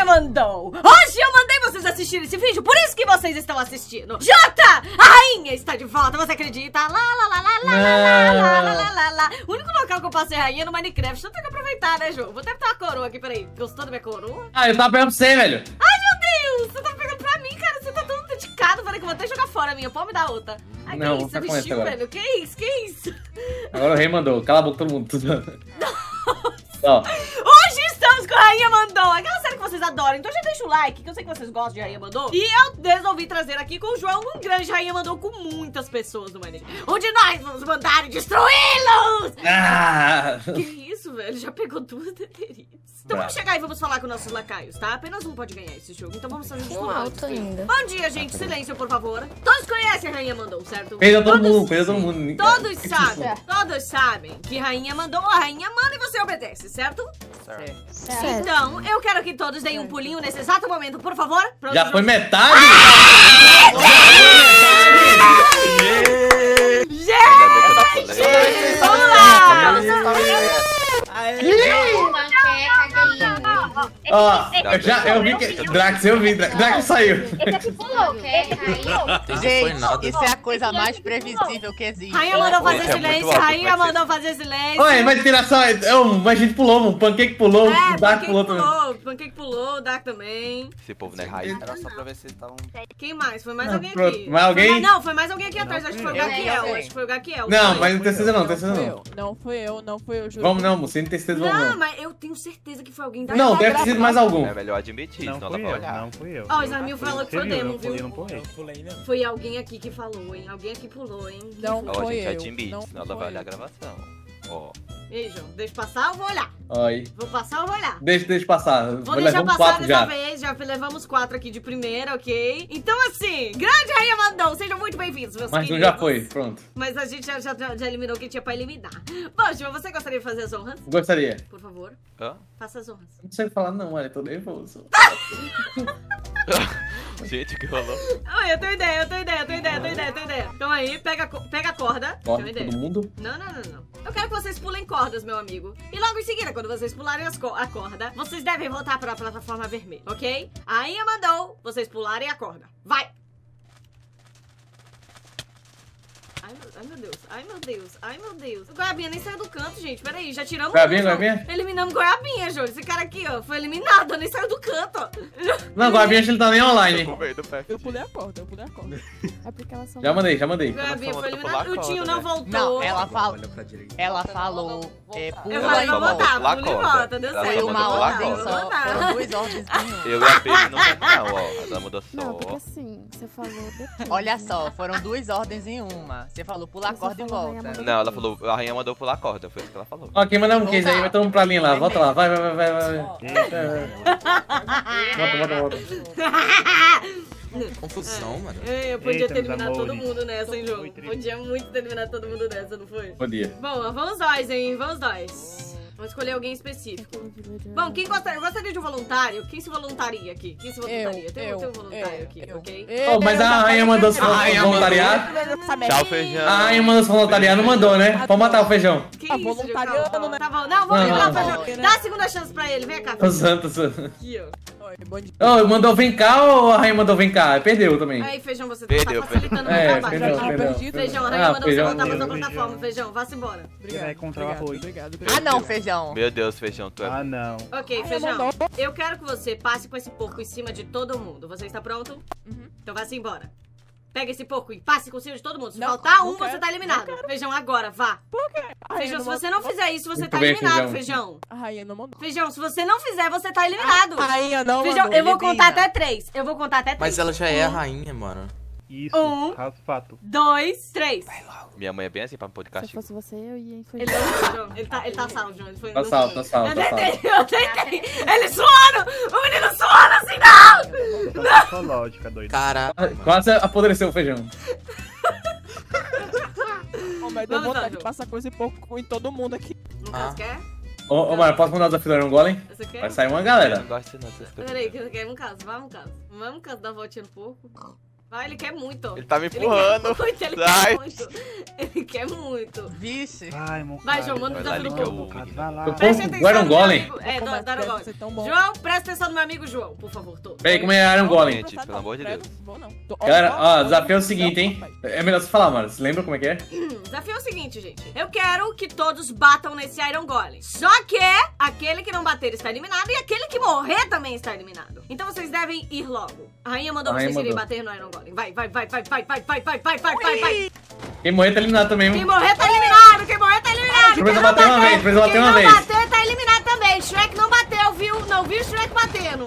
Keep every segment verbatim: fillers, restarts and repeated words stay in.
Rainha mandou. Hoje eu mandei vocês assistirem esse vídeo, por isso que vocês estão assistindo. Jota, a rainha está de volta, você acredita? Lá, lá, lá, lá, lá, lá, lá, lá, lá, lá, lá. O único local que eu posso ser rainha é no Minecraft, então tem que aproveitar, né, Ju? Vou até botar uma coroa aqui, peraí. Gostou da minha coroa? Ah, eu tava pegando pra você, velho. Ai, meu Deus, você tá pegando pra mim, cara. Você tá todo dedicado. Peraí que eu vou até jogar fora a minha. Pode me dar outra. Ai, Não, que isso? Você tá com essa vestiu, agora. velho? Que isso? Que isso? Agora o rei mandou. Cala a boca todo mundo. Ó. Hoje estamos com a Rainha Mandou, aquela série que vocês adoram. Então já deixa o like, que eu sei que vocês gostam de Rainha Mandou. E eu resolvi trazer aqui com o João um grande Rainha Mandou com muitas pessoas no Minecraft, onde nós vamos mandar e destruí-los. Ah. Que isso, velho? Já pegou duas deteridas. Então vamos chegar e vamos falar com nossos lacaios, tá? Apenas um pode ganhar esse jogo, então vamos fazer isso por alto ainda. Bom dia, gente. Silêncio, por favor. Todos conhecem a Rainha Mandou, certo? Perdeu todo Todos- mundo, perdeu todo mundo. Todos sabem, todos sabem que Rainha mandou, a Rainha manda e você obedece, certo? Certo. Então, eu quero que todos deem um pulinho nesse exato momento, por favor. Pra Já os- foi metade? Gente! Vamos lá! Ó, eu já, eu vi que... Drax, eu vi, Drax, Drax saiu. Esse aqui pulou, quer? Rainha? Gente, isso é a coisa mais previsível que existe. Rainha mandou fazer Esse é muito silêncio, alto, Rainha vai ser. mandou fazer silêncio. Oi, mas tira só... Oh, mas a gente pulou, o Pancake pulou, É, o Dark Pancake pulou também. pulou, Pancake pulou, Dark também. Esse povo não é raiz. Era só pra ver se vocês estavam. Quem mais? Foi mais Ah, alguém pronto. aqui. Mais alguém? Foi mais- não, foi mais alguém aqui atrás, acho que foi o eu. Gaquiel, Eu. acho que foi o Gaquiel. Não, foi. mas não precisa não, não Não precisa fui não. eu, não fui eu, não fui eu, juro. Vamos não, moço, sem tristeza, vamos Não, não. mas eu tenho certeza que foi alguém da Não, deve ter sido mais algum. É melhor admitir, Não senão fui ela vai eu, olhar. não fui eu. Ó, o Islamil falou que foi Você viu, Demon, eu pulei, viu? não pulei. Foi alguém aqui que falou, hein? Alguém aqui pulou, hein? Quem Não. foi? Ó, a Foi gente eu, admite, não senão ela foi vai olhar a eu. gravação. Ó. E aí, João? Deixa passar ou vou olhar? Oi. Vou passar ou vou olhar? Deixa, deixa passar. Vou Vou deixar levar um passar quatro dessa já. vez, já levamos quatro aqui de primeira, ok? Então assim, grande Rainha Mandou, sejam muito bem-vindos, meus Mais um queridos. já foi, pronto. Mas a gente já, já, já eliminou quem tinha pra eliminar. Bom, João, você gostaria de fazer as honras? Gostaria. Por favor, Hã? faça as honras. Não sei falar não, olha, tô nervoso. Gente, o que rolou? Ah, eu tenho ideia, eu tenho ideia, eu tenho ideia, eu tenho ideia, eu tenho ideia. Então aí, pega, a co- pega a corda. Corre Tenho ideia. todo mundo. Não, não, não, não. Eu quero que vocês pulem cordas, meu amigo. E logo em seguida, quando vocês pularem as co- a corda, vocês devem voltar para a plataforma vermelha, ok? A Rainha mandou vocês pularem a corda. Vai! Ai meu, ai, meu Deus, ai, meu Deus, ai, meu Deus. O Goiabinha nem saiu do canto, gente. Peraí, já tiramos Goiabinha, um, João. Goiabinha? Eliminamos Goiabinha, Júlio. Esse cara aqui, ó, foi eliminado, nem saiu do canto, ó. Não, agora a minha não tá nem Tô online. com medo, pé. Eu pulei a corda, eu pulei a corda. É porque elas são... Já mandei, já mandei. Goiabinha foi outra eliminado. pular O Tinho corda, não né? voltou. Não, ela falou. Ela falou. É, Eu pula falei e pra falou volta. voltar, pular pula e corda. volta, deu Ela certo. Foi falou uma pular ordem corda. só. Foram duas ordens em uma. Eu e a Pedro não vamos não, ó. Ela mudou só. Não, porque assim, você falou depois. Olha só, foram duas ordens em uma. Você falou pular a Você corda e falou, volta. Rainha Não, ela falou, a rainha mandou pular a corda, foi isso que ela falou. Ó, quem mandar um case aí, vai todo mundo pra linha lá. Volta lá, vai, vai, vai, vai. vai. Volta, volta, volta. Confusão, mano. É, eu podia Eita, ter meus eliminado todo amores. mundo nessa, hein, João? Foi triste. Podia muito ter eliminado todo mundo nessa, não foi? Podia. Bom, vamos nós, hein? Vamos nós. Vamos escolher alguém específico. Bom, quem gostaria, eu gostaria de um voluntário? Quem se voluntaria aqui? Quem se voluntaria? Eu, tem, eu, tem um voluntário eu, aqui, eu. ok? Oh, mas a rainha mandou se voluntariar. Tchau, feijão. A rainha mandou se voluntariar, não mandou, né? Pode matar o feijão. Que Tá isso, voluntariando, João? né? Tá bom. Não, vamos Não, eliminar o não, feijão. não. Dá a segunda chance pra ele. Vem cá, Tô feijão. santo, tô santo. Aqui, ó. Oi, bom dia. Oh, mandou vem cá ou a rainha mandou vem cá? Perdeu também. Aí, feijão, você Perdeu, tá facilitando É, meu trabalho. perdeu, Ah, perdeu. perdi. Feijão, a rainha Ah, mandou você feijão. voltar pra sua Feijão. plataforma. Feijão, vá-se embora. Obrigado, vai encontrar o obrigado, arroz. obrigado, Ah, obrigado. não, feijão. Meu Deus, feijão, tu é... Ah, não. Ok, Ai, feijão. mandou. Eu quero que você passe com esse porco em cima de todo mundo. Você está pronto? Uhum. Então vá-se embora. Pega esse porco e passe com cima de todo mundo. Se Não, faltar não um, você quero, tá eliminado. não quero. Feijão, agora, vá. Ai, Feijão, eu se não você não mandou. fizer isso, você Muito tá bem, eliminado, feijão. feijão. A rainha não mandou. Feijão, se você não fizer, você tá eliminado. A rainha não Feijão, mandou. eu vou contar elimina. até três. Eu vou contar até três. Mas ela já é a Um, rainha, mano. Isso, Um. caso fato. dois, três. Minha mãe é bem assim pra me pôr de Se eu castigo. fosse você, eu ia em Ele, João, ele, tá, ele tá salvo, João. Ele foi, Tá não- salvo, tá salvo, Eu tá salvo. tentei, eu tentei. Ele suando. O menino suando assim, não. Tô com sua lógica, doido. Caraca. Quase apodreceu o feijão. Oh, mas deu Vamos lá, vontade de João. passar coisa e pouco em todo mundo aqui. No caso, Ah. quer? Ô, ô, mano, posso mandar o desafio do Iron Golem? Você quer? Vai sair uma Eu galera. não gosto não dessas coisas. Peraí, que você quer um caso? Vamos um caso. Vamos um caso, dar uma voltinha no porco. Vai, ele quer muito. Ele tá me Ele empurrando. quer muito, ele Sai. quer muito. Ele quer muito. Vixe. Vai, Moncada. Vai, João, manda o Vai lá, desafio do ele quer povo. o- Moncada, vai lá. Eu Presta povo, atenção Iron no meu Golem. amigo. É, Como do, é que do Iron deve Golem. ser tão bom? João, presta atenção no meu amigo João, por favor, todo. Peraí, como é Iron Golem? Gente, pelo amor de Deus. Vou não. Tô- Galera, ó, ó, o desafio é o seguinte, hein? É melhor você falar, mano. Você lembra como é que é? O desafio é o seguinte, gente. Eu quero que todos batam nesse Iron Golem. Só que aquele que não bater está eliminado e aquele que morrer também está eliminado. Então vocês devem ir logo. A rainha mandou A rainha vocês irem mandou. bater no Iron Golem. Vai, vai, vai, vai, vai, vai, vai, vai, vai, vai, vai, vai. Quem morrer tá eliminado também, Quem hein? morrer tá eliminado, quem morrer tá eliminado. Precisa Quem não bater uma vez, precisa bater quem uma não vez. bater tá eliminado também. Shrek não bateu, viu? Não viu o Shrek batendo.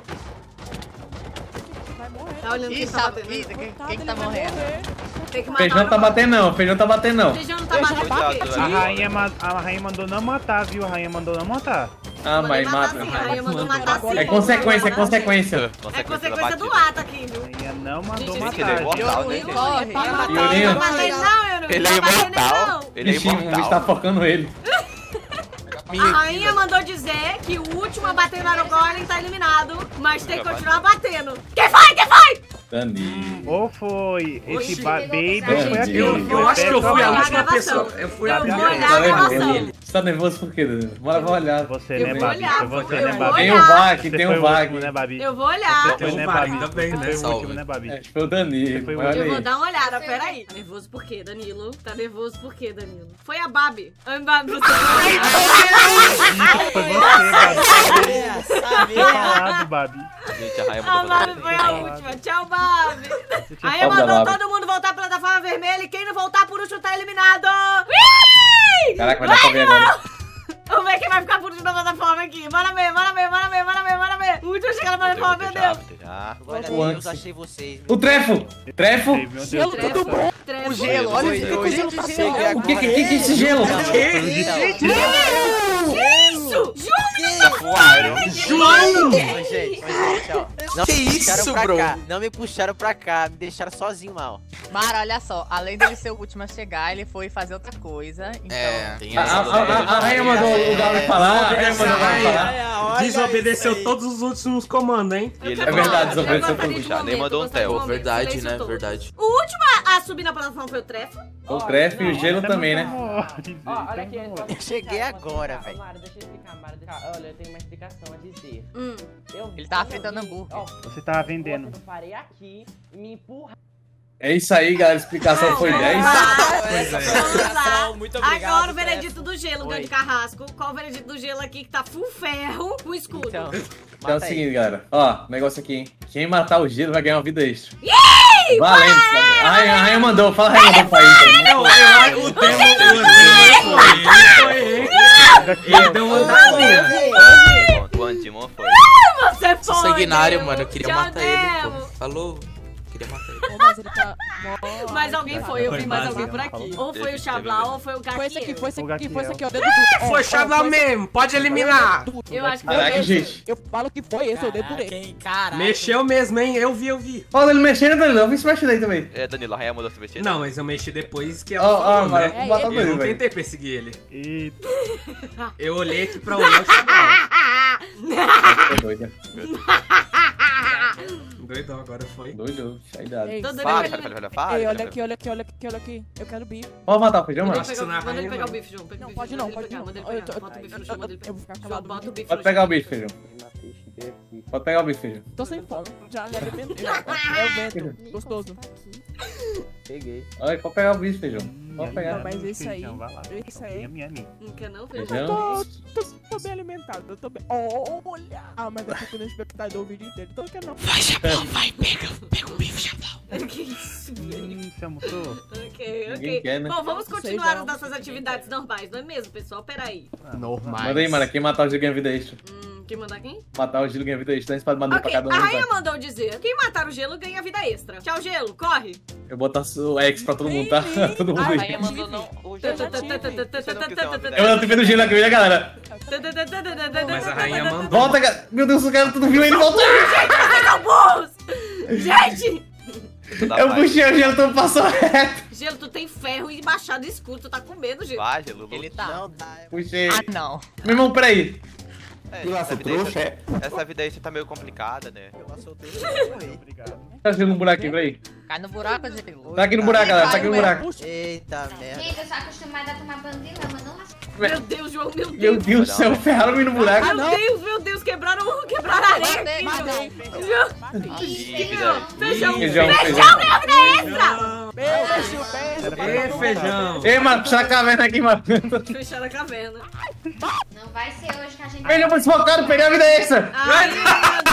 Vai morrer. Tá olhando quem Ih, tá sabe, batendo. ih, quem, Coitado, quem que tá ele vai morrendo? morrer. Tem que matar Feijão o tá Iron batendo não, feijão tá batendo não. Golem. Feijão não tá Feijão batendo. Cuidado, por quê? A Iron rainha, ma- a rainha mandou não matar, viu? A rainha mandou não matar. Ah, Mandei mas matar mata. sim, a rainha mandou matar sim. É consequência, é consequência. É consequência do ato aqui, viu? A rainha não mandou Gente, Ele é matar. imortal, né? Corre, corre. Iorinho. Não matei não, eu não Ele é não matei imortal. não. Ele é Bichinho, o bicho tá imortal. focando ele. A rainha mandou dizer que o último a bater no Iron Golem tá eliminado, mas tem que continuar batendo. Quem foi? Quem foi? Dani. Ou foi esse Oxi. ba- Baby, Gente, ou foi aquele. eu- Eu, eu acho que eu fui a olhar a última gravação. pessoa. Eu fui Eu a vou primeira olhar Tá a nervoso? gravação. Você tá nervoso por quê, Dani? Bora, vou olhar. Você, Eu né, vou Babi? olhar, Foi vou- você, eu né, vou Babi? Tem olhar. um VAC, Você tem foi um o VAC. último, né, Babi? Eu vou olhar. Foi, Tem né, um VAC Babi? também, Você né? foi o Salve. último, né, Babi? Acho que foi o Dani. foi o Olha Eu aí. vou dar uma olhada, peraí. Tá nervoso por quê, Danilo? Tá nervoso por quê, Danilo? Foi a Babi. Ai, Babi, você Foi você, Babi. Tinha falado, Babi. Gente, a rainha A mandou Babi fazer. foi a última. Tchau, Babi. tinha Aí falado. mandou Babi. todo mundo voltar pra plataforma vermelha e quem não voltar por último tá eliminado. Ui! Caraca, vai dar pra ver agora. Vamos ver quem vai ficar por último na plataforma aqui. Bora ver, bora ver, bora ver, bora ver, bora ver. O último a chegar na plataforma, meu Deus. Já. Glória a O Deus, Anxi. achei vocês. O Trefo! Trefo? Meu Deus Gelo, do céu. tudo bom? Trevo. O gelo, olha Oi, o oi. gelo tá Cheguei sendo. O que, que, que que é esse gelo? Isso! João! Voaram. João! Oi, gente, oi, gente, ó. Não Que me puxaram isso, pra bro? cá. Não me puxaram pra cá, me deixaram sozinho, mal. Mara, olha só, além dele ser o último a chegar, ele foi fazer outra coisa. Então, É, tem A, a, a, a rainha mandou o Galo falar, a rainha mandou o Galo falar. Desobedeceu todos os últimos comandos, hein? E ele Eu é quero verdade, falar, desobedeceu eu gostaria tudo. de Já, nem momento, mandou um eu gostaria de tel. momento, Verdade, silêncio né? todo. Verdade. O último a, a subir na plataforma foi o Trefo. O Trefo e o gelo também, né? olha aqui, Eu cheguei agora, velho. Mara, deixa eu explicar, Mara. deixa- Olha, eu tenho uma explicação a dizer. Hum. Eu, Ele tava quando eu fritando vi- hambúrguer. ó, Você tava vendendo. Eu parei aqui e me empurra. É isso aí, galera. A explicação foi dez. Vamos lá. Muito obrigado, Agora o Trefo. veredito do gelo, grande carrasco. Qual o veredito do gelo aqui que tá full ferro com escudo? então. Então é o Mata aí. seguinte, galera. Ó, negócio aqui, hein? Quem matar o gelo vai ganhar uma vida extra. Valendo. A rainha, a rainha mandou. Fala a rainha mandou pra ele. Eu, eu, o demo, o demo foi ele, foi ele. Ele deu uma andadinha. O Antimon foi. Você foi, Sanguinário, Nemo. mano. Eu queria Tchau, matar ele, Nemo. pô. Falou? Queria matar ele. Ô, mas ele tá... Mas alguém foi, eu vi mais Foi alguém por mais, aqui. né? Ou foi o Xablau ou foi o Foi esse aqui, Gaquiel. foi esse O aqui, foi esse aqui, ó. Gaquiel. Dedo duro. Ó, Foi ó, Xablau foi- mesmo, pode eliminar. Eu acho que Caraca, foi esse. gente. Eu falo que foi esse, eu dedurei. Mexeu mesmo, hein? Eu vi, eu vi. Ó, ele mexendo, Danilo. Eu vi esse mexe daí também. É, Danilo, a rainha mandou se vestir. Não, mas eu mexi depois que Ó, ela ó, falou, mano. né? Vou matar o Eu Danilo, não velho. tentei perseguir ele. Eita. Eu olhei aqui pra olhar o Xablau. Tô doido. Doidão, agora foi. Doido. Sai dado. Ei, Tô doido Fala, pra fala, ele. fala, fala. Ei, olha aqui, olha aqui, olha aqui, olha aqui. Eu quero bife. Pode matar o feijão, Manda mano? ele Nossa, pegar, na manda ele rainha, pegar o mano. bife, João. Pega Não, o pode bife, não, manda ele pode pegar, não. manda ele Eu tô- pegar. Bota o bife no chão, manda ele Eu vou ficar pegar. calado. Bota o bife Pode no pegar chão. o bicho, feijão. Pode pegar o bicho, feijão. Tô sem fome. Já, já arrebentei. É o vento. Gostoso. Peguei. Olha, pode pegar o bicho, feijão. Pode Não, pegar. mas esse aí... Vai lá. Esse aí... Minha, minha, minha. Não quer não, Eu feijão? Feijão. tô, tô, tô bem alimentado, eu tô bem... Olha! Ah, mas eu fico no espectador o vídeo inteiro, então eu quero não. Que isso, velho? Hum, você almoçou? Ok, Ninguém ok. quer, né? Bom, vamos Sei continuar já. as nossas atividades normais, não é mesmo, pessoal? Peraí. Normal. Manda aí, mano. Quem matar o gelo ganha vida extra. Hum, quem mandar quem? Matar o gelo ganha vida extra. Então a gente pode mandar Ok, pra cada a um. rainha tá? mandou dizer: quem matar o gelo ganha vida extra. Tchau, gelo, corre! Eu vou botar o X pra todo mundo, tá? Todo mundo Ai, aí. Rainha mandou não. O Eu já Gelo. tive. Você não quis ter uma vida Eu não tô vendo o gelo aqui, né, galera? Mas a rainha mandou. Volta, cara. Meu Deus, o cara tudo viu ele voltou. Vocês são burros! Gente! da Eu paz. puxei o gelo, todo passou reto. Gelo, tu tem ferro e machado escuro, tu tá com medo, Gelo. Vai, Gelo. Ele tá. Não, tá. Puxei. Ah, não. Meu irmão, peraí. É, E lá, essa seu vida aí trouxa, é? Essa vida aí tá meio complicada, né? Eu lá solteiro, eu morri. Obrigado. Tá fazendo um buraquinho, peraí. Cai no buraco, Gelo. Tá aqui no buraco, galera. Tá aqui no buraco. Eita merda. Gente, eu sou acostumada a tomar banho de lama, não lasca. Meu Deus, João, meu Deus. Meu Deus do céu, ferraram-me no buraco. Meu Deus, meu Deus, quebraram, quebraram a areia aqui, Matei. João. Ih, Feijão, feijão. feijão, Feijão, feijão, ganhou vida extra. Beijo, beijo. Ê, feijão. Ei, mano, puxa a caverna aqui, mano. Fecharam a caverna. Não vai ser hoje que a gente... Feijão desfocado, peguei a vida extra. Ai, meu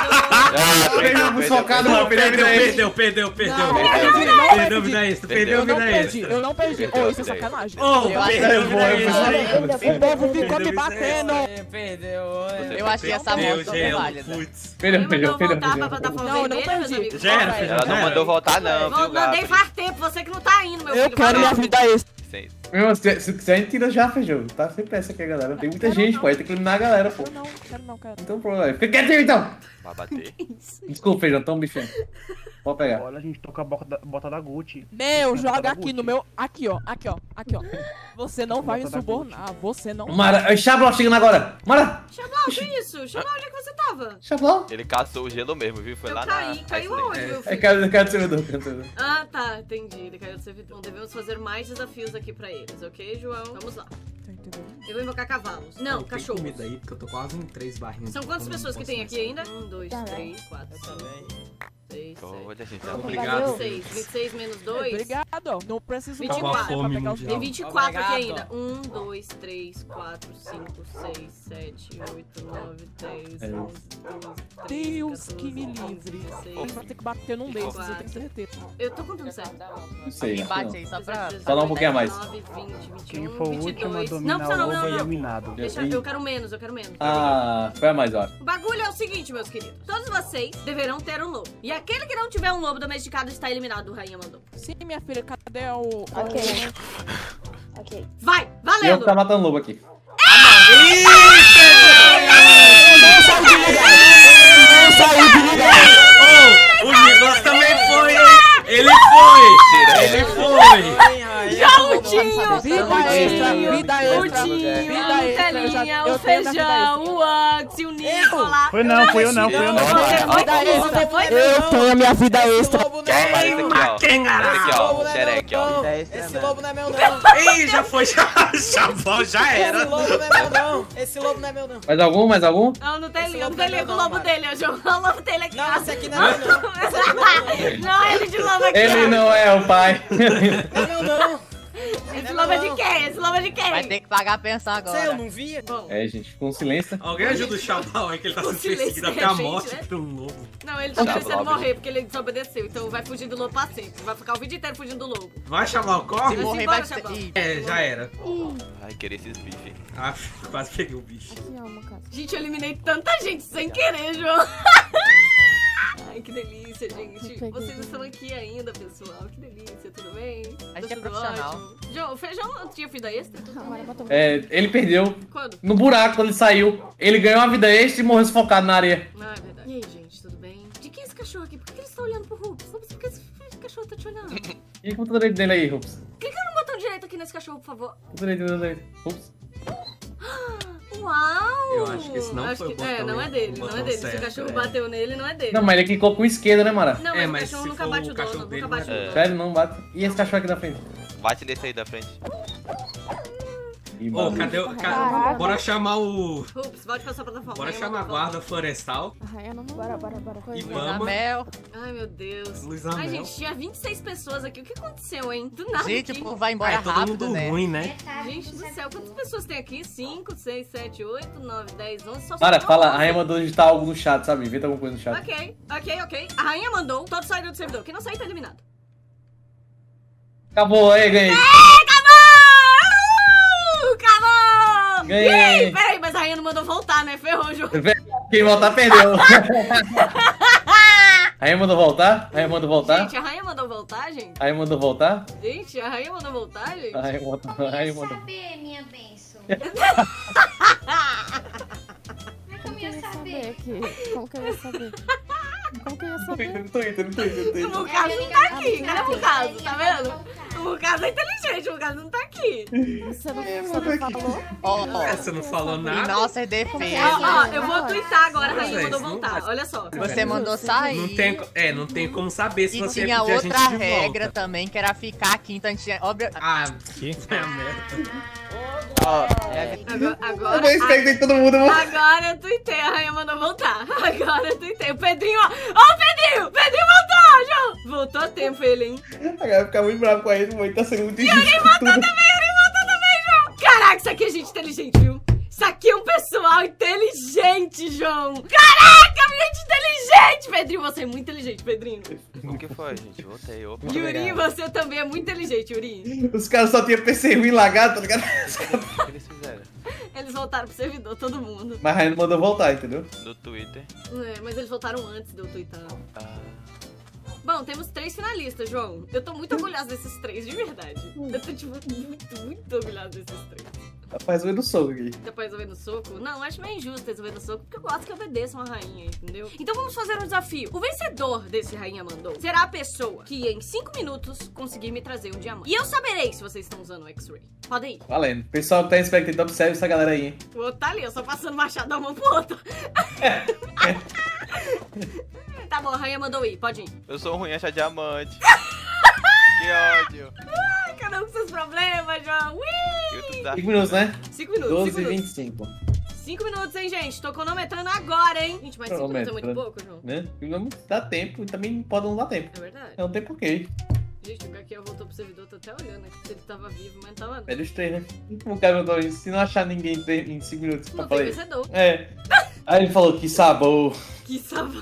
Deus. Feijão desfocado, mano, peguei a vida extra. Perdeu, perdeu, perdeu, Não, perdeu. perdi, não Perdeu perdi. vida extra, Perdeu. perdeu Eu não vida perdi, extra. eu não perdi. Ô, isso é sacanagem. Oh, Eu acho perdeu que- vida extra. O povo ficou me batendo. Perdeu. Eu acho que essa Perdeu, moto não é Gelo. válida. Putz. Feijão, feijão, Mandou feijão, voltar pra feijão. plataforma Não, não vermelha, meus perdi. amigos. Já era, Vai. feijão. Ela não mandou voltar, não, Vou- viu, Mandei gato? faz tempo, você que não tá indo, meu Eu filho. quero vai minha logo. vida extra. Sim. Meu irmão, se, se quiser, a gente tira já, feijão. Tá sem pressa aqui, galera. Tem muita gente, pô. Aí tem que eliminar a galera, pô. Quero não, quero não, quero. Então, pronto, aí. Fica quietinho, então. Vai bater. Desculpa, feijão, tão bichando. Pode pegar. Olha, a gente toca a bota da, bota da Gucci. Meu, Bota joga da aqui Gucci. no meu. Aqui, ó. Aqui, ó. Aqui, ó. Você não vai me Bota da subornar. Você não. Mara, Xablau chegando agora. Mara, Xablau, que isso? Xablau, onde é que você tava? Xablau. Ele caçou o gelo mesmo, viu? Foi Eu lá caí, na... caiu Iceland. aonde, meu É, filho? cara, cara do servidor, cara do servidor. Ah, tá, entendi. Ele caiu do servidor. Devemos fazer mais desafios aqui pra eles, ok, João? Vamos lá. Tá entendendo? Eu vou invocar cavalos. Não, Tem cachorros. comida aí, porque eu tô quase em três barrinhas. São quantas Então, pessoas não que tem posso aqui mais. ainda? Um, dois, Tá três, quatro, cinco, seis, sete. Olha, gente, Tá, tá obrigado. vinte e seis. vinte e seis menos dois. Obrigado. Não preciso vinte e quatro. pra Fome pegar os mundial. Tem vinte e quatro aqui Obrigado. ainda. um, dois, três, quatro, cinco, seis, sete, oito, nove, dez, É. onze, doze, Deus treze, que me quatorze, livre. dezesseis. Ele vai ter que bater num desses, eu tenho certeza. Eu tô contando certo. Não sei, Alguém acho bate que aí só pra... Falar um pouquinho a mais. dezenove, vinte, vinte e Quem um, for o vinte e último a dois. dominar Não, precisa não, o ovo não, é não. eliminado. Deixa, eu quero menos, eu quero menos. Ah, foi a mais, ó. O bagulho é o seguinte, meus queridos. Todos vocês deverão ter um lobo. E aquele que não tiver um lobo domesticado está eliminado, o Rainha mandou. Sim, minha filha, cadê o. Ok. Ok. Vai, Eu valendo! que tá matando lobo aqui. Oh, o negócio também foi, hein? Ele foi! Ele foi! Jautinho! Vida extra, vida O extra. Tinho, Vida a extra, eu já- Nutelinha, eu o tenho minha vida feijão, o Axi, o Nicolas. Foi não, foi eu não, foi eu não. Você foi, Vida extra. você foi? Eu tenho a minha vida extra. Olha esse aqui, ó. Esse aqui, ó. Xereque, ó. Esse lobo não é meu, não. Ih, já foi, já, já, já era. Esse lobo não é meu, não. Esse lobo não é meu, não. Mais algum? Mais algum? Não, não tem Esse linha, não lobo tem não é linha com o meu, lobo não, dele, ó, João. O lobo dele aqui. Não, esse aqui não é meu, não. Não, ele de lobo aqui. Ele ó. não é o pai. Não é meu, não. Esse lobo é de quem? Esse lobo é de quem? Vai ter que pagar a pensão agora. Você, eu não via? Bom, É, gente, com silêncio. Alguém ajuda o Xablau aí, que ele tá Com sendo perseguido silêncio, até a gente, morte né? por um lobo. não, ele tá Tá, merecendo logo, morrer porque ele desobedeceu. Então vai fugir do lobo pra sempre. Vai ficar o vídeo inteiro fugindo do lobo. Vai, Xablau, Se corre! Mas morrer embora, vai ser... Xablau. Ih, É, já era. Ai, queria esses bifes. Ah, quase peguei o bicho. Gente, eu eliminei tanta gente sem querer, João. Ai, que delícia, gente. Vocês estão aqui ainda, pessoal. Que delícia, tudo bem? A gente Tá é tudo profissional. ótimo. João, o feijão não tinha vida extra? É, ele perdeu Quando? no buraco quando ele saiu. Ele ganhou uma vida extra e morreu sufocado na areia. Ah, é verdade. E aí, gente, tudo bem? De quem é esse cachorro aqui? Por que ele está olhando pro Rups? Rups, por que esse cachorro tá te olhando? E o computador dele aí, Rups? Clica no botão direito aqui nesse cachorro, por favor. Computador direito, computador direito. Rups. Uau! Eu acho que esse não Acho foi o que- botão- É, não é dele, o não é botão dele. Se certo, o cachorro é. bateu nele, não é dele. Não, mas ele clicou com esquerda, né, Mara? Não, É, mas, mas o cachorro se nunca for bate o o cachorro dono, dele, nunca bate o não é. dono. Sério, não bate. E esse cachorro aqui na frente? Bate nesse aí da frente. Ih, Ô, mano. cadê o... Ca... Bora chamar o... Rups, volte pra sua plataforma. Bora Aí, chamar a manda, guarda florestal. Bora, bora, bora. Ibama. Mel. Ai, meu Deus. Luiz Ai, Amel. gente, tinha vinte e seis pessoas aqui. O que aconteceu, hein? Do nada Gente, aqui. o povo vai embora Ah, é todo rápido, mundo né? ruim, né? Gente do céu, quantas pessoas tem aqui? cinco, seis, sete, oito, nove, dez, onze. Só Mara, sobrou fala, a onze. Rainha mandou digitar algo no chat, sabe? Inventa alguma coisa no chat. Ok, ok, ok. A rainha mandou, todos saíram do servidor. Quem não sair tá eliminado. Acabou, aí, ganhei. Acabou! Acabou! Ganhei. E aí, peraí, mas a rainha não mandou voltar, né? Ferrou, Ju. Quem voltar, perdeu. A Rainha mandou voltar? A Rainha mandou voltar? Gente, a rainha mandou voltar, gente? A Rainha mandou voltar? Gente, a rainha mandou voltar, gente? A Rainha mandou, a Rainha Eu mandou. saber, minha bênção. Como que eu ia saber? Como que eu ia saber? Como que eu ia saber? Não tô indo, não tô indo, não tô indo. O Mucaso não tá aqui, cadê o Mucaso? Tá vendo? O O caso é inteligente, o caso não tá aqui. Você não, você não falou? Ó, ó. Você não falou Em nada? nossas Ó, defesas. ó, eu vou twittar agora, a rainha Vocês, mandou não voltar. vai. Olha só. Você mandou sair. Não tem, co- é, não tem como saber se E você tinha pedir a outra gente de regra volta. também, que era ficar aqui, então a gente tinha... Obra... Ah, que merda. Ó, Agora, Eu agora, vou expectar todo mundo. eu vou- agora eu tuitei, a rainha mandou voltar. Agora eu tuitei. O Pedrinho, ó. Ó o Pedrinho! O Pedrinho voltou, João! Voltou a tempo ele, hein? Agora vai ficar muito bravo com ele, mãe. Tá sendo muito injusto. Yuri voltou também, Yuri voltou também, João! Caraca, isso aqui é gente inteligente, viu? Isso aqui é um pessoal inteligente, João! Caraca, gente inteligente! Pedrinho, você é muito inteligente, Pedrinho. O que foi, gente? Voltei, opa. Yuri, você também é muito inteligente, Yuri. Os caras só tinham P C ruim lagado, tá ligado? O que eles fizeram? Eles voltaram pro servidor, todo mundo. Mas a Rainha não mandou voltar, entendeu? No Twitter. É, mas eles voltaram antes de eu twittar. Ah, Bom, temos três finalistas, João. Eu tô muito orgulhosa desses três, de verdade. Eu tô, tipo, muito, muito orgulhosa desses três. Rapaz, eu no soco aqui. Depois resolvendo soco? Não, acho meio injusto resolvendo soco, porque eu gosto que obedeça uma rainha, entendeu? Então vamos fazer um desafio. O vencedor desse Rainha Mandou será a pessoa que em cinco minutos conseguir me trazer um diamante. E eu saberei se vocês estão usando o X-Ray. Podem ir. Valendo. Pessoal que tá em expectativa, observe essa galera aí, hein? O outro tá ali, eu só passando machado da mão pro outro. Tá bom, a rainha mandou ir, pode ir. eu sou ruim em achar diamante. Que ódio. Ai, cada um com seus problemas, João. Ui! Eu tô da- cinco minutos, né? Cinco minutos, doze cinco e minutos. vinte e cinco. Cinco minutos, hein, gente? Tô cronometrando agora, hein? Gente, mas cinco minutos é muito Cronometrando. pouco, João. Né? Não dá tempo e também pode não dar tempo. É verdade. Não tem porquê. Gente, o Gakiel voltou pro servidor, tô até olhando aqui se ele tava vivo, mas não tava não. É dos três, né? Como o cara mandou isso? Se não achar ninguém em três- em cinco minutos, Não eu tem falei. vencedor. É. Aí ele falou que sabor. Que sabor.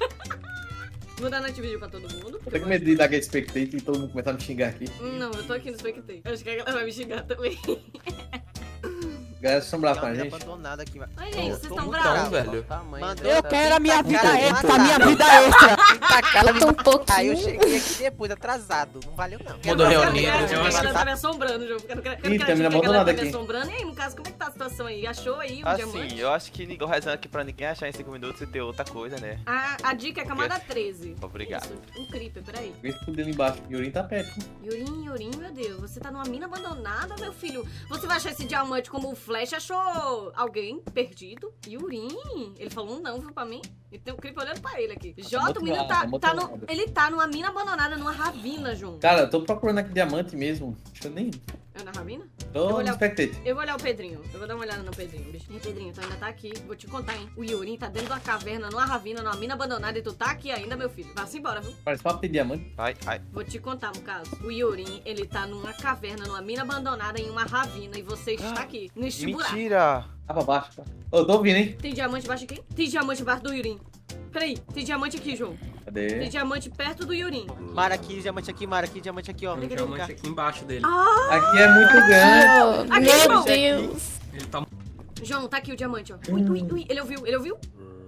Vou dar night video pra todo mundo. Eu tenho medo de dar aquele spectate e todo mundo começar a me xingar aqui. Hum, Não, eu tô aqui no Spectate. Acho que a galera vai me xingar também. Galera, vocês são bravos com a Tá gente? abandonado aqui. Oi, gente, vocês Tô estão muito bravos? bravo. velho. Mandou- Eu quero a minha vida Cara, extra, a matar. minha vida extra. Tacaram Falta um pouquinho. Aí eu cheguei aqui depois, atrasado. Não valeu, não. Mandou Eu reunido. quero que Eu a acho galera que- tá me assombrando, João. Quero, quero, quero Ih, que tá me a galera abandonado tá me aqui. assombrando. E aí, no caso, como é que tá a situação aí? Achou aí o Assim, diamante? eu acho que tô rezando aqui pra ninguém achar em cinco minutos e ter outra coisa, né? A, a dica é camada treze. Obrigado. Isso, um creeper, peraí. Vê se dele embaixo. Yurin tá perto. Yurin, Yurin, meu Deus, você tá numa mina abandonada, meu filho. Você vai achar esse diamante como o Flash achou alguém perdido? Yurin, ele falou um não, viu, pra mim? E tem um creeper olhando pra ele aqui. Jota, o menino tá, tá no, ele tá numa mina abandonada, numa ravina, João. Cara, eu tô procurando aqui diamante mesmo. Deixa eu nem. É na ravina? Eu Tô vou no olhar- spectate. Eu vou olhar o Pedrinho. Eu vou dar uma olhada no Pedrinho, bicho. E Pedrinho, tu ainda tá aqui. Vou te contar, hein? O Yurin tá dentro de uma caverna, numa ravina, numa mina abandonada e tu tá aqui ainda, meu filho. Vá-se embora, viu? Parece papo de diamante. Ai, ai. Vou te contar, no caso. O Yurin, ele tá numa caverna, numa mina abandonada, em uma ravina, e você está aqui, neste buraco. Mentira! Tá pra baixo, tá? Ô, tô ouvindo, hein? Tem diamante embaixo aqui? Tem diamante embaixo do Yurin. Peraí, tem diamante aqui, João. Tem Cadê? diamante perto do Yurin. Mara aqui, diamante aqui, Mara aqui, diamante aqui, ó. Tem um diamante aqui embaixo dele. Ah! Aqui é muito grande. Oh, Aqui, meu João. Deus. Ele tá... João, tá aqui o diamante, ó. Ui, ui, ui. Ele ouviu, ele ouviu?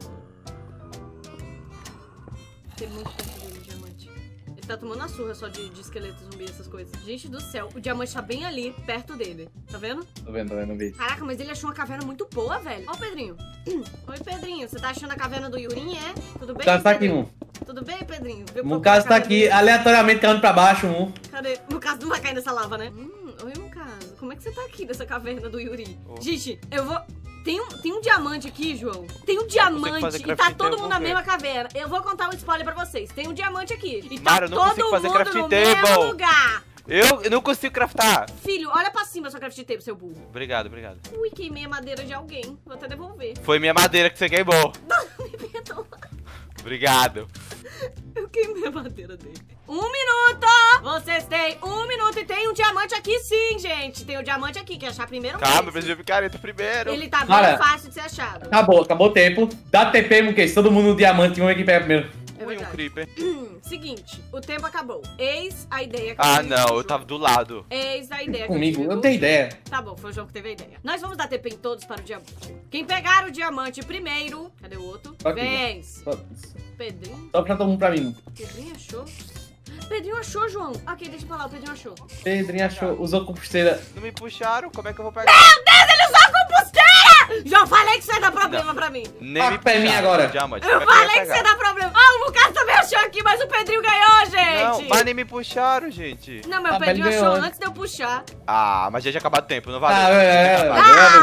Tem muito perto dele, o diamante. Ele tá tomando a surra só de, de esqueleto, zumbi, essas coisas. Gente do céu, o diamante tá bem ali, perto dele. Tá vendo? Tô vendo, tô vendo, não vi. Caraca, mas ele achou uma caverna muito boa, velho. Ó o Pedrinho. Oi, Pedrinho. Você tá achando a caverna do Yurin, é? Tudo O bem, caso tá aqui, Pedrinho? um. Tudo bem, Pedrinho? Viu No procurar caso a tá caverna aqui, do- aleatoriamente caindo pra baixo, um. Cadê? No caso não vai cair nessa lava, né? Hum, oi, no caso. Como é que você tá aqui nessa caverna do Yurin? Oh. Gente, eu vou... Tem um, tem um diamante aqui, João. Tem um fazer diamante e tá crafting todo table, mundo na vamos ver. mesma caverna. Eu vou contar um spoiler pra vocês. Tem um diamante aqui. E tá Mara, eu não todo consigo fazer mundo crafting no table. mesmo lugar. Eu, eu não consigo craftar! Filho, olha pra cima sua craft table, seu burro. Obrigado, obrigado. Ui, queimei a madeira de alguém. Vou até devolver. Foi minha madeira que você queimou. Me perdoa. Obrigado. Eu queimei a madeira dele. Um minuto! Vocês têm um minuto e tem um diamante aqui sim, gente. Tem um diamante aqui, que achar primeiro Calma, eu mesmo. preciso de picareta primeiro. Ele tá bem Cara. fácil de ser achado. Acabou, acabou o tempo. Dá T P, Muquês. Todo mundo no diamante. Vamos ver quem pega primeiro. É Ui, um verdade. creeper. Hum, seguinte, o tempo acabou. Eis a ideia que Ah, a gente não, eu achou. tava do lado. Eis a ideia que Comigo, a gente eu tenho ideia. Tá bom, foi o João que teve a ideia. Nós vamos dar T P em todos para o diamante. Quem pegar o diamante primeiro... Cadê o outro? Aqui. Vence. Só, Pedrinho? só pra todo mundo pra mim. Pedrinho achou? Pedrinho achou, João. Ok, deixa eu falar, o Pedrinho achou. Pedrinho achou, usou composteira. Não me puxaram, como é que eu vou pegar? Meu Deus, ele usou a composteira! Já falei que isso ia dar problema pra mim. Nem Ah, me pra mim puxaram. agora. Diamante, Eu como é que eu ia falei que isso ia pegar? dar problema. Ah, o Lucas também achou aqui. aqui, mas o Pedrinho ganhou, gente. Não, mas nem me puxaram, gente. Não, mas o Ah, mas Pedrinho ele achou ganhou. antes de eu puxar. Ah, mas já tinha acabado o tempo, não Ah, valeu. é, é, é.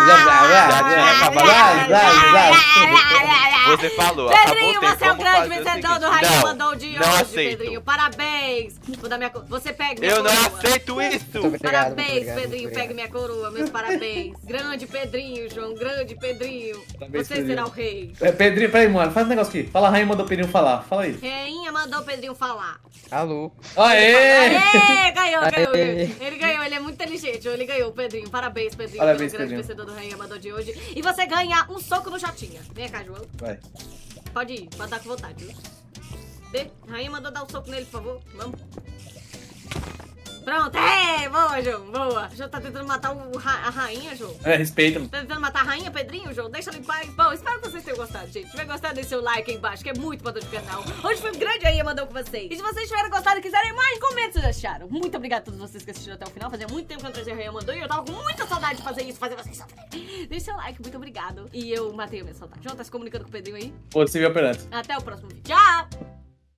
Você falou, acabou Pedrinho, o tempo. você é o vamos grande fazer vencedor seguinte. do Rainha Não, Mandou de não hoje, aceito. Pedrinho. Parabéns. Vou dar minha co... Você pega minha Eu não coroa. aceito isso. Parabéns, Pedrinho. Pegue minha coroa. Meus parabéns. Grande Pedrinho, João. Grande Pedrinho. Parabéns, Você Pedrinho. será o rei. É, Pedrinho, peraí, mano. Faz um negócio aqui. Fala, a rainha mandou o Pedrinho falar. Fala aí. Rainha mandou o Pedrinho falar. Alô. Aê! Aê, ganhou, ganhou. Aê. Ele ganhou, ele é muito inteligente. Ele ganhou, Pedrinho. Parabéns, Pedrinho. Parabéns, pelo grande Pedrinho. vencedor do Rainha Mandou de hoje. E você ganha um soco no Jotinha. Vem cá, João. Vai. Pode ir, pode dar com vontade, viu? Dê. Rainha mandou dar um soco nele, por favor. Vamos. Pronto, é, boa, João, boa. O João tá tentando matar o, ra- a rainha, João. É, respeita. Tá tentando matar a rainha, Pedrinho, João? Deixa ela em paz. Bom, espero que vocês tenham gostado, gente. Se tiver gostado, deixe seu like aí embaixo, que é muito importante pro canal. Hoje foi um grande Rainha Mandou com vocês. E se vocês tiverem gostado e quiserem mais, comentem o que vocês acharam. Muito obrigada a todos vocês que assistiram até o final. Fazia muito tempo que eu não trazia Rainha Mandou e eu tava com muita saudade de fazer isso, fazer vocês sofrerem. Deixe seu like, muito obrigado. E eu matei a minha saudade. João, tá se comunicando com o Pedrinho aí? Pô, você viu operando. Até o próximo vídeo. Tchau!